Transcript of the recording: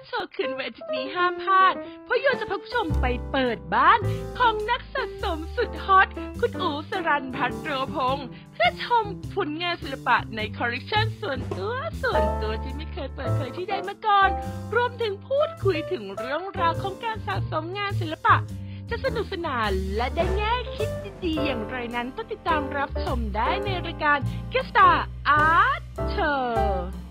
โชว์คืนวันอาทิตย์นี้ห้ามพลาดเพราะโยจะพาผู้ชมไปเปิดบ้านของนักสะสมสุดฮอตคุณอู๋สรัญพัฒน์โรพงศ์เพื่อชมผลงานศิลปะในคอลเลกชันส่วนตัวที่ไม่เคยเปิดเผยที่ใดมาก่อนรวมถึงพูดคุยถึงเรื่องราวของการสะสมงานศิลปะจะสนุกสนานและได้แง่คิดดีๆอย่างไรนั้นต้องติดตามรับชมได้ในรายการ Guest Star Art Show